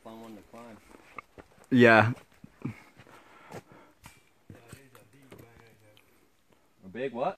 fun one to climb. Yeah. A big what?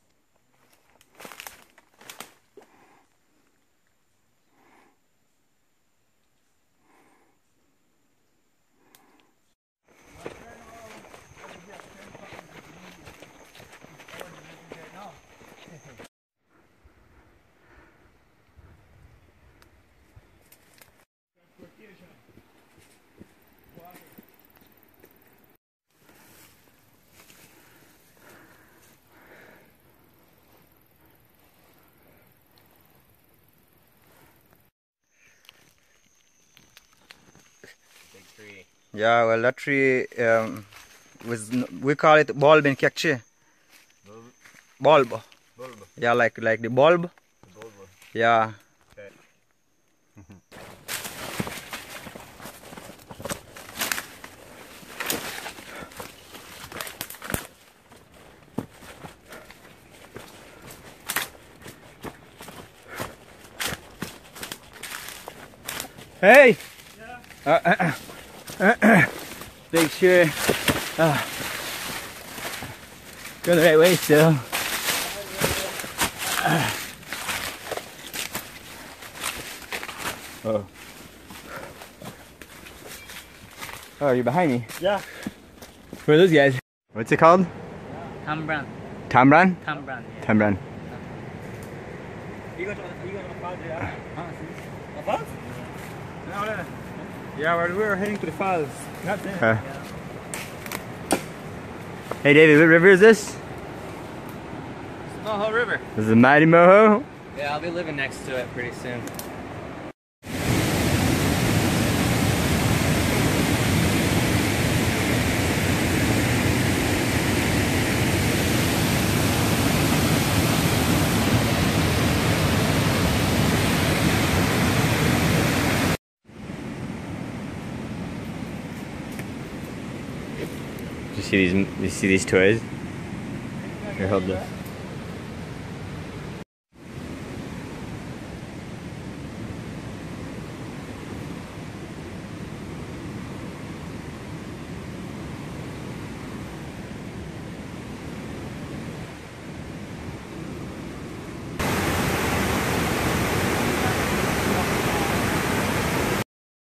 Tree. Yeah, well, that tree we call it bulb in Kekchi. Bulb. Bulb. Yeah, like the bulb. The bulb. Yeah. Okay. Hey. Yeah. Make sure going the right way still. Oh. Oh, you're behind me. Yeah. Who are those guys? What's it called? Tambran. Tambran? Tambran, yeah. Tambran. You go to the falls, yeah? The falls? No. Yeah, we were heading to the falls. Not there. Hey David, what river is this? Moho River. This is the Mighty Moho? Yeah, I'll be living next to it pretty soon. You see these toys? Here, hold this.